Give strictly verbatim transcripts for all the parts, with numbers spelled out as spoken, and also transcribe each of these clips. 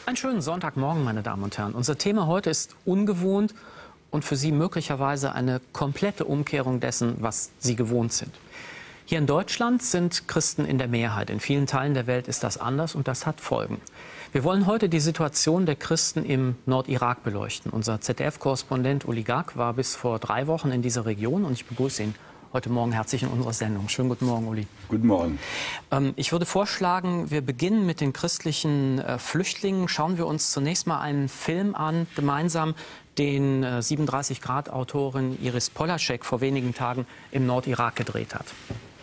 Einen schönen Sonntagmorgen, meine Damen und Herren. Unser Thema heute ist ungewohnt und für Sie möglicherweise eine komplette Umkehrung dessen, was Sie gewohnt sind. Hier in Deutschland sind Christen in der Mehrheit. In vielen Teilen der Welt ist das anders und das hat Folgen. Wir wollen heute die Situation der Christen im Nordirak beleuchten. Unser Z D F-Korrespondent Uli Gag war bis vor drei Wochen in dieser Region und ich begrüße ihn heute Morgen herzlich in unserer Sendung. Schönen guten Morgen, Uli. Guten Morgen. Ähm, ich würde vorschlagen, wir beginnen mit den christlichen äh, Flüchtlingen. Schauen wir uns zunächst mal einen Film an, gemeinsam, den äh, siebenunddreißig Grad Autorin Iris Polaschek vor wenigen Tagen im Nordirak gedreht hat.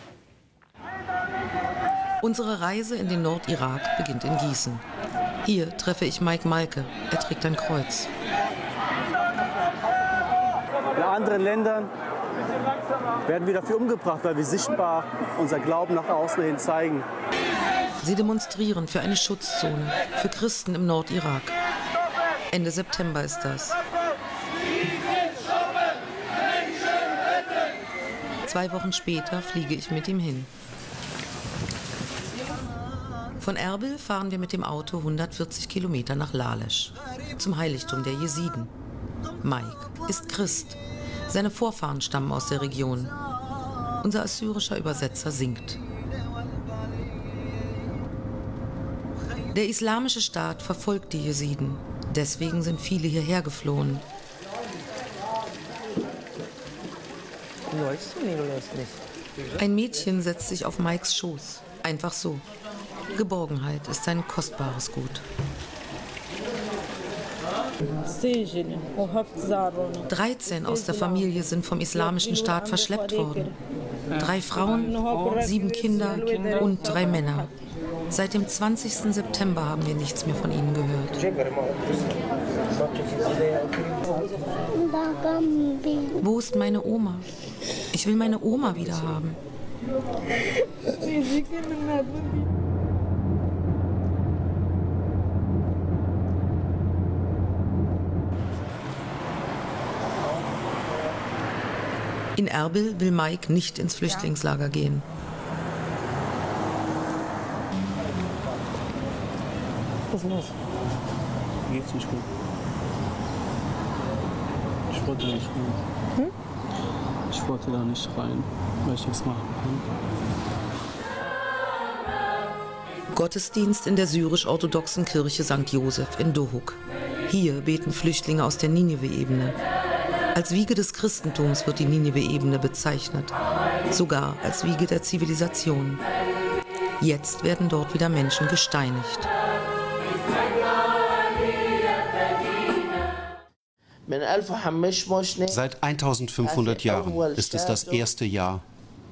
Unsere Reise in den Nordirak beginnt in Gießen. Hier treffe ich Mike Malke. Er trägt ein Kreuz. In anderen Ländern werden wir dafür umgebracht, weil wir sichtbar unser Glauben nach außen hin zeigen. Sie demonstrieren für eine Schutzzone für Christen im Nordirak. Ende September ist das. Zwei Wochen später fliege ich mit ihm hin. Von Erbil fahren wir mit dem Auto hundertvierzig Kilometer nach Lalesch, zum Heiligtum der Jesiden. Mike ist Christ. Seine Vorfahren stammen aus der Region. Unser assyrischer Übersetzer singt. Der islamische Staat verfolgt die Jesiden. Deswegen sind viele hierher geflohen. Ein Mädchen setzt sich auf Mikes Schoß. Einfach so. Geborgenheit ist ein kostbares Gut. dreizehn aus der Familie sind vom Islamischen Staat verschleppt worden. Drei Frauen, sieben Kinder und drei Männer. Seit dem zwanzigsten September haben wir nichts mehr von ihnen gehört. Wo ist meine Oma? Ich will meine Oma wieder haben. In Erbil will Mike nicht ins Flüchtlingslager gehen. Was ist los? Mir geht's nicht gut. Ich wollte da nicht rein. Hm? Ich wollte da nicht rein, weil ich nichts machen kann. Gottesdienst in der syrisch-orthodoxen Kirche Sankt Josef in Dohuk. Hier beten Flüchtlinge aus der Ninive-Ebene. Als Wiege des Christentums wird die Ninive-Ebene bezeichnet, sogar als Wiege der Zivilisation. Jetzt werden dort wieder Menschen gesteinigt. Seit eintausendfünfhundert Jahren ist es das erste Jahr.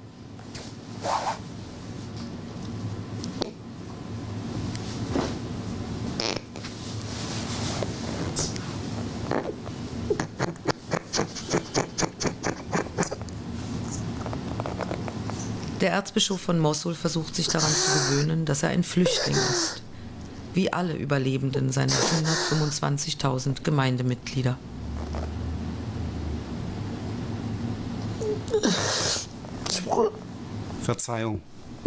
Der Erzbischof von Mossul versucht sich daran zu gewöhnen, dass er ein Flüchtling ist. Wie alle Überlebenden seiner hundertfünfundzwanzigtausend Gemeindemitglieder. Verzeihung.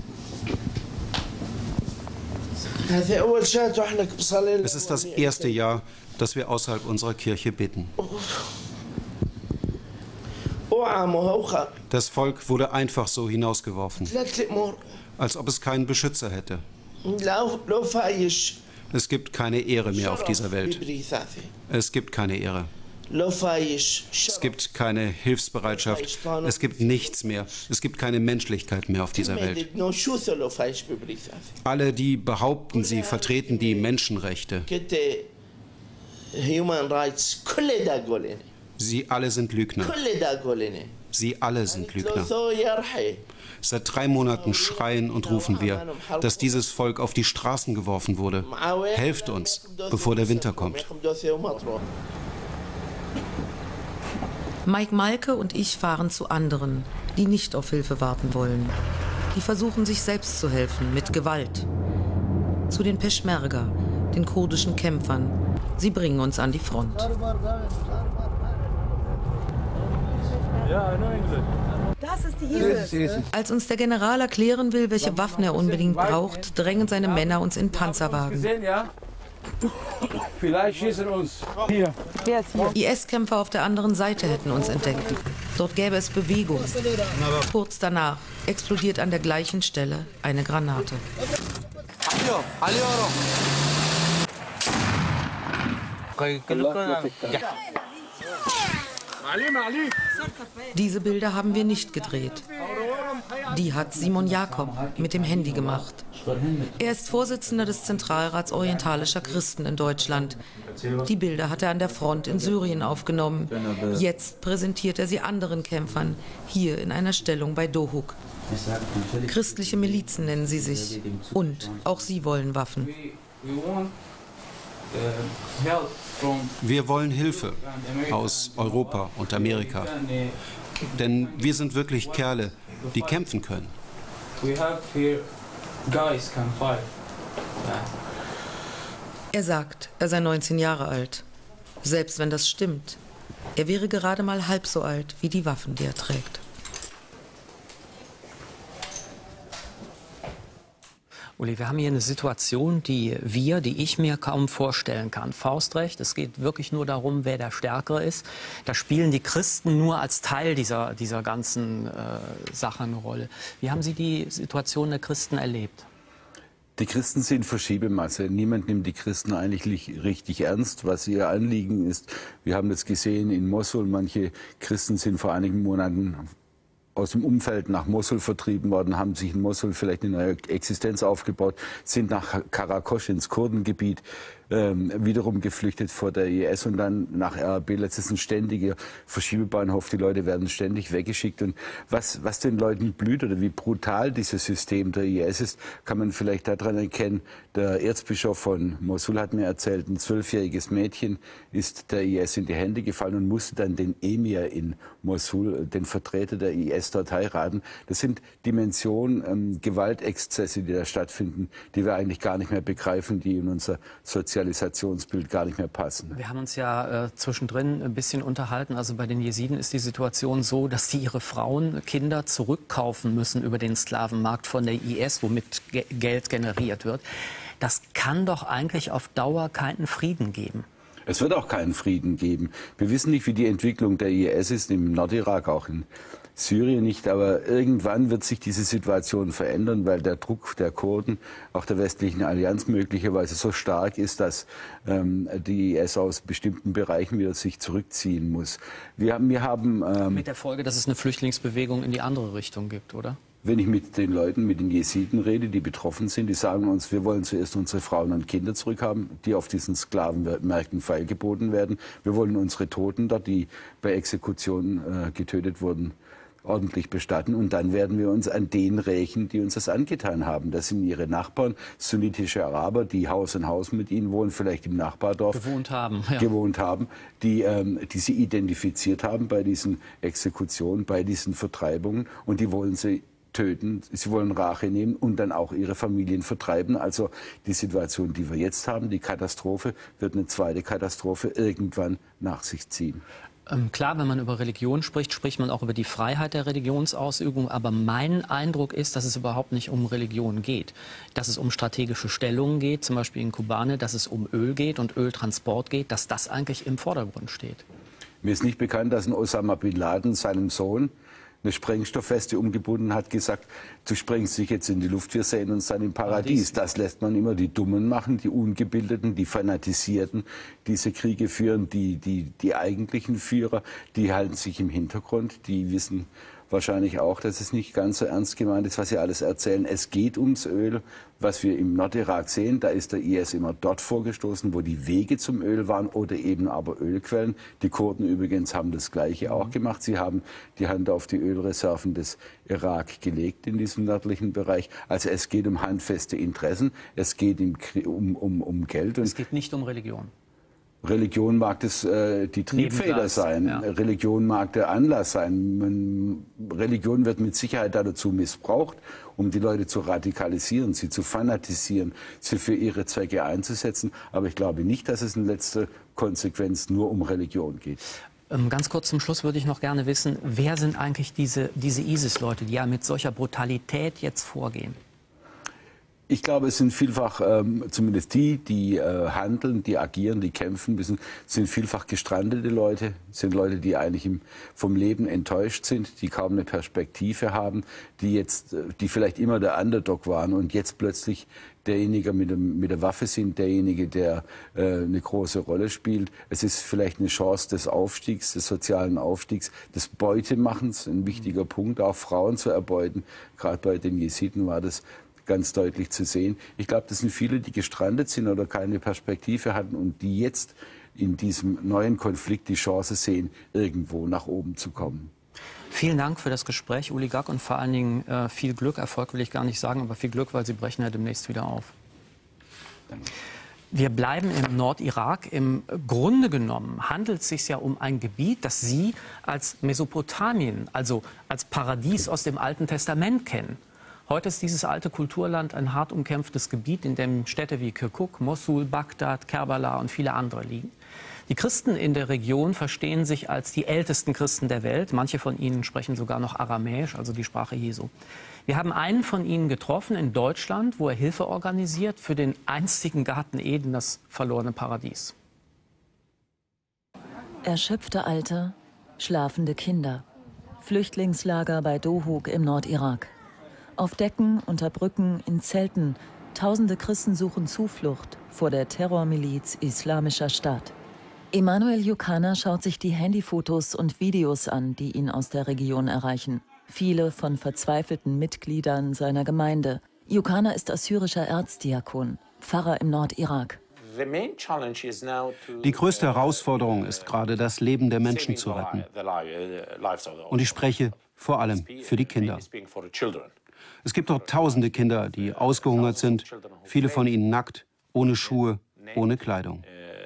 Es ist das erste Jahr, dass wir außerhalb unserer Kirche bitten. Das Volk wurde einfach so hinausgeworfen, als ob es keinen Beschützer hätte. Es gibt keine Ehre mehr auf dieser Welt. Es gibt keine Ehre. Es gibt keine Hilfsbereitschaft. Es gibt nichts mehr. Es gibt keine Menschlichkeit mehr auf dieser Welt. Alle, die behaupten, sie vertreten die Menschenrechte, sie alle sind Lügner. Sie alle sind Lügner. Seit drei Monaten schreien und rufen wir, dass dieses Volk auf die Straßen geworfen wurde. Helft uns, bevor der Winter kommt. Mike Malke und ich fahren zu anderen, die nicht auf Hilfe warten wollen. Die versuchen, sich selbst zu helfen, mit Gewalt. Zu den Peschmerga, den kurdischen Kämpfern. Sie bringen uns an die Front. Das ist die Hilfe. Als uns der General erklären will, welche Waffen er unbedingt braucht, drängen seine Männer uns in Panzerwagen. Vielleicht schießen uns. Hier. I S-Kämpfer auf der anderen Seite hätten uns entdeckt. Dort gäbe es Bewegung. Kurz danach explodiert an der gleichen Stelle eine Granate. Diese Bilder haben wir nicht gedreht. Die hat Simon Jakob mit dem Handy gemacht. Er ist Vorsitzender des Zentralrats orientalischer Christen in Deutschland. Die Bilder hat er an der Front in Syrien aufgenommen. Jetzt präsentiert er sie anderen Kämpfern, hier in einer Stellung bei Dohuk. Christliche Milizen nennen sie sich. Und auch sie wollen Waffen. Wir wollen Hilfe aus Europa und Amerika. Denn wir sind wirklich Kerle, die kämpfen können. Er sagt, er sei neunzehn Jahre alt. Selbst wenn das stimmt, er wäre gerade mal halb so alt wie die Waffen, die er trägt. Uli, wir haben hier eine Situation, die wir, die ich mir kaum vorstellen kann. Faustrecht, es geht wirklich nur darum, wer der Stärkere ist. Da spielen die Christen nur als Teil dieser, dieser ganzen äh, Sache eine Rolle. Wie haben Sie die Situation der Christen erlebt? Die Christen sind Verschiebemasse. Niemand nimmt die Christen eigentlich richtig ernst, was ihr Anliegen ist. Wir haben das gesehen in Mossul. Manche Christen sind vor einigen Monaten aus dem Umfeld nach Mossul vertrieben worden, haben sich in Mossul vielleicht eine neue Existenz aufgebaut, sind nach Karakosch ins Kurdengebiet ähm, wiederum geflüchtet vor der I S und dann nach Erbil. Das ist ein ständiger Verschiebebahnhof. Die Leute werden ständig weggeschickt. Und was, was den Leuten blüht oder wie brutal dieses System der I S ist, kann man vielleicht daran erkennen. Der Erzbischof von Mossul hat mir erzählt, ein zwölfjähriges Mädchen ist der I S in die Hände gefallen und musste dann den Emir in Mossul, den Vertreter der I S, dort heiraten. Das sind Dimensionen, ähm, Gewaltexzesse, die da stattfinden, die wir eigentlich gar nicht mehr begreifen, die in unser Sozialisationsbild gar nicht mehr passen. Wir haben uns ja äh, zwischendrin ein bisschen unterhalten. Also bei den Jesiden ist die Situation so, dass die ihre Frauen, Kinder zurückkaufen müssen über den Sklavenmarkt von der I S, womit Ge- Geld generiert wird. Das kann doch eigentlich auf Dauer keinen Frieden geben. Es wird auch keinen Frieden geben. Wir wissen nicht, wie die Entwicklung der I S ist, im Nordirak, auch in Syrien nicht. Aber irgendwann wird sich diese Situation verändern, weil der Druck der Kurden, auch der westlichen Allianz möglicherweise so stark ist, dass ähm, die I S aus bestimmten Bereichen wieder sich zurückziehen muss. Wir haben, wir haben ähm, mit der Folge, dass es eine Flüchtlingsbewegung in die andere Richtung gibt, oder? Wenn ich mit den Leuten, mit den Jesiden rede, die betroffen sind, die sagen uns, wir wollen zuerst unsere Frauen und Kinder zurückhaben, die auf diesen Sklavenmärkten feilgeboten werden. Wir wollen unsere Toten dort, die bei Exekutionen äh, getötet wurden, ordentlich bestatten. Und dann werden wir uns an denen rächen, die uns das angetan haben. Das sind ihre Nachbarn, sunnitische Araber, die Haus in Haus mit ihnen wohnen, vielleicht im Nachbardorf gewohnt haben, ja. gewohnt haben, die, ähm, die sie identifiziert haben bei diesen Exekutionen, bei diesen Vertreibungen. Und die wollen sie töten, sie wollen Rache nehmen und dann auch ihre Familien vertreiben. Also die Situation, die wir jetzt haben, die Katastrophe, wird eine zweite Katastrophe irgendwann nach sich ziehen. Ähm, klar, wenn man über Religion spricht, spricht man auch über die Freiheit der Religionsausübung. Aber mein Eindruck ist, dass es überhaupt nicht um Religion geht. Dass es um strategische Stellungen geht, zum Beispiel in Kobane, dass es um Öl geht und Öltransport geht, dass das eigentlich im Vordergrund steht. Mir ist nicht bekannt, dass ein Osama Bin Laden seinem Sohn eine Sprengstofffeste umgebunden hat, gesagt, du sprengst dich jetzt in die Luft, wir sehen uns dann im Paradies. Das lässt man immer die Dummen machen, die Ungebildeten, die Fanatisierten, diese Kriege führen. Die, die, die eigentlichen Führer, die halten sich im Hintergrund, die wissen wahrscheinlich auch, dass es nicht ganz so ernst gemeint ist, was sie alles erzählen. Es geht ums Öl, was wir im Nordirak sehen. Da ist der I S immer dort vorgestoßen, wo die Wege zum Öl waren oder eben aber Ölquellen. Die Kurden übrigens haben das Gleiche auch gemacht. Sie haben die Hand auf die Ölreserven des Irak gelegt in diesem nördlichen Bereich. Also es geht um handfeste Interessen. Es geht um, um, um Geld. Und es geht nicht um Religion. Religion mag das, äh, die Triebfeder sein, ja. Religion mag der Anlass sein. Man, Religion wird mit Sicherheit dazu missbraucht, um die Leute zu radikalisieren, sie zu fanatisieren, sie für ihre Zwecke einzusetzen. Aber ich glaube nicht, dass es in letzter Konsequenz nur um Religion geht. Ähm, ganz kurz zum Schluss würde ich noch gerne wissen, wer sind eigentlich diese, diese ISIS-Leute, die ja mit solcher Brutalität jetzt vorgehen? Ich glaube, es sind vielfach, ähm, zumindest die, die äh, handeln, die agieren, die kämpfen müssen, sind vielfach gestrandete Leute, sind Leute, die eigentlich im, vom Leben enttäuscht sind, die kaum eine Perspektive haben, die jetzt, die vielleicht immer der Underdog waren und jetzt plötzlich derjenige mit, dem, mit der Waffe sind, derjenige, der äh, eine große Rolle spielt. Es ist vielleicht eine Chance des Aufstiegs, des sozialen Aufstiegs, des Beutemachens, ein wichtiger Punkt, auch Frauen zu erbeuten. Gerade bei den Jesiden war das ganz deutlich zu sehen. Ich glaube, das sind viele, die gestrandet sind oder keine Perspektive hatten und die jetzt in diesem neuen Konflikt die Chance sehen, irgendwo nach oben zu kommen. Vielen Dank für das Gespräch, Uli Gag, und vor allen Dingen äh, viel Glück. Erfolg will ich gar nicht sagen, aber viel Glück, weil Sie brechen ja demnächst wieder auf. Danke. Wir bleiben im Nordirak. Im Grunde genommen handelt es sich ja um ein Gebiet, das Sie als Mesopotamien, also als Paradies aus dem Alten Testament kennen. Heute ist dieses alte Kulturland ein hart umkämpftes Gebiet, in dem Städte wie Kirkuk, Mosul, Bagdad, Kerbala und viele andere liegen. Die Christen in der Region verstehen sich als die ältesten Christen der Welt. Manche von ihnen sprechen sogar noch Aramäisch, also die Sprache Jesu. Wir haben einen von ihnen getroffen in Deutschland, wo er Hilfe organisiert für den einstigen Garten Eden, das verlorene Paradies. Erschöpfte Alte, schlafende Kinder. Flüchtlingslager bei Dohuk im Nordirak. Auf Decken, unter Brücken, in Zelten. Tausende Christen suchen Zuflucht vor der Terrormiliz Islamischer Staat. Emanuel Yukana schaut sich die Handyfotos und Videos an, die ihn aus der Region erreichen. Viele von verzweifelten Mitgliedern seiner Gemeinde. Yukana ist assyrischer Erzdiakon, Pfarrer im Nordirak. Die größte Herausforderung ist gerade, das Leben der Menschen zu retten. Und ich spreche vor allem für die Kinder. Es gibt dort tausende Kinder, die ausgehungert sind, viele von ihnen nackt, ohne Schuhe, ohne Kleidung.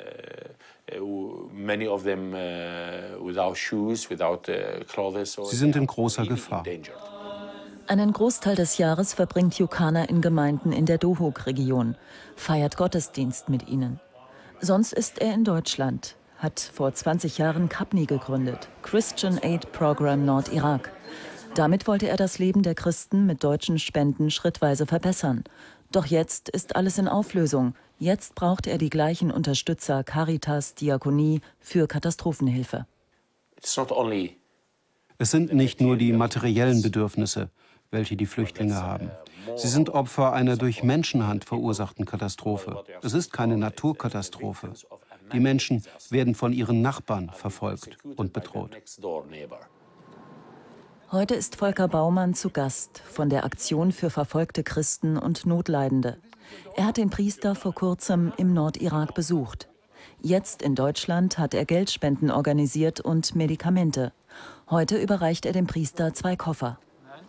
Sie sind in großer Gefahr. Einen Großteil des Jahres verbringt Yukana in Gemeinden in der Dohuk-Region, feiert Gottesdienst mit ihnen. Sonst ist er in Deutschland, hat vor zwanzig Jahren Kapni gegründet, Christian Aid Program Nordirak. Damit wollte er das Leben der Christen mit deutschen Spenden schrittweise verbessern. Doch jetzt ist alles in Auflösung. Jetzt braucht er die gleichen Unterstützer Caritas, Diakonie für Katastrophenhilfe. Es sind nicht nur die materiellen Bedürfnisse, welche die Flüchtlinge haben. Sie sind Opfer einer durch Menschenhand verursachten Katastrophe. Es ist keine Naturkatastrophe. Die Menschen werden von ihren Nachbarn verfolgt und bedroht. Heute ist Volker Baumann zu Gast von der Aktion für verfolgte Christen und Notleidende. Er hat den Priester vor kurzem im Nordirak besucht. Jetzt in Deutschland hat er Geldspenden organisiert und Medikamente. Heute überreicht er dem Priester zwei Koffer.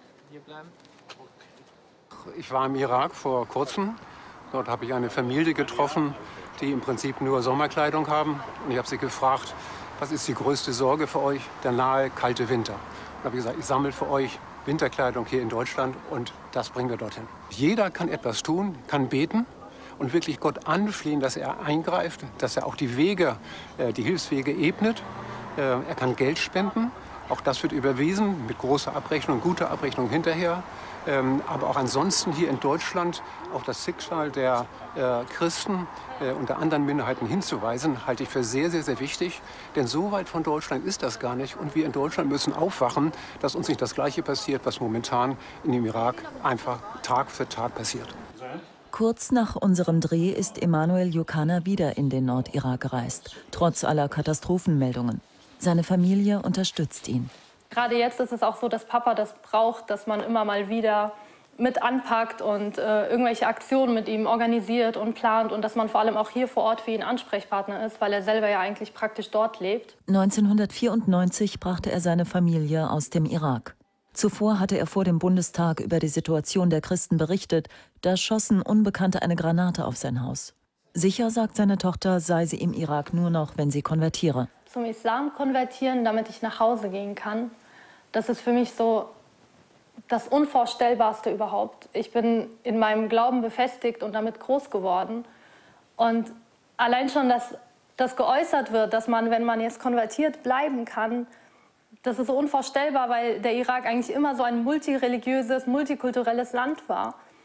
Ich war im Irak vor kurzem. Dort habe ich eine Familie getroffen, die im Prinzip nur Sommerkleidung haben. Und ich habe sie gefragt, was ist die größte Sorge für euch? Der nahe, kalte Winter. Und habe gesagt, ich sammle für euch Winterkleidung hier in Deutschland und das bringen wir dorthin. Jeder kann etwas tun, kann beten und wirklich Gott anflehen, dass er eingreift, dass er auch die Wege, die Hilfswege ebnet. Er kann Geld spenden. Auch das wird überwiesen mit großer Abrechnung, guter Abrechnung hinterher. Ähm, aber auch ansonsten hier in Deutschland auf das Schicksal der äh, Christen äh, und der anderen Minderheiten hinzuweisen, halte ich für sehr, sehr, sehr wichtig. Denn so weit von Deutschland ist das gar nicht. Und wir in Deutschland müssen aufwachen, dass uns nicht das Gleiche passiert, was momentan in dem Irak einfach Tag für Tag passiert. Kurz nach unserem Dreh ist Emanuel Yukana wieder in den Nordirak gereist, trotz aller Katastrophenmeldungen. Seine Familie unterstützt ihn. Gerade jetzt ist es auch so, dass Papa das braucht, dass man immer mal wieder mit anpackt und äh, irgendwelche Aktionen mit ihm organisiert und plant und dass man vor allem auch hier vor Ort für ihn Ansprechpartner ist, weil er selber ja eigentlich praktisch dort lebt. neunzehnhundertvierundneunzig brachte er seine Familie aus dem Irak. Zuvor hatte er vor dem Bundestag über die Situation der Christen berichtet. Da schossen Unbekannte eine Granate auf sein Haus. Sicher, sagt seine Tochter, sei sie im Irak nur noch, wenn sie konvertiere. Zum Islam konvertieren, damit ich nach Hause gehen kann, das ist für mich so das Unvorstellbarste überhaupt. Ich bin in meinem Glauben befestigt und damit groß geworden. Und allein schon, dass das geäußert wird, dass man, wenn man jetzt konvertiert, bleiben kann, das ist so unvorstellbar, weil der Irak eigentlich immer so ein multireligiöses, multikulturelles Land war.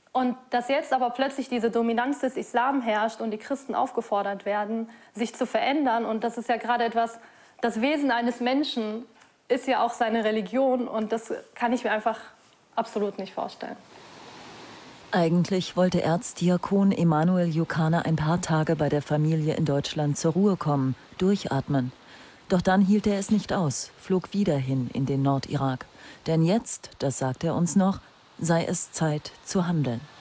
Und dass jetzt aber plötzlich diese Dominanz des Islam herrscht und die Christen aufgefordert werden, sich zu verändern. Und das ist ja gerade etwas, das Wesen eines Menschen ist ja auch seine Religion. Und das kann ich mir einfach absolut nicht vorstellen. Eigentlich wollte Erzdiakon Emanuel Jukana ein paar Tage bei der Familie in Deutschland zur Ruhe kommen, durchatmen. Doch dann hielt er es nicht aus, flog wieder hin in den Nordirak. Denn jetzt, das sagt er uns noch, sei es Zeit zu handeln.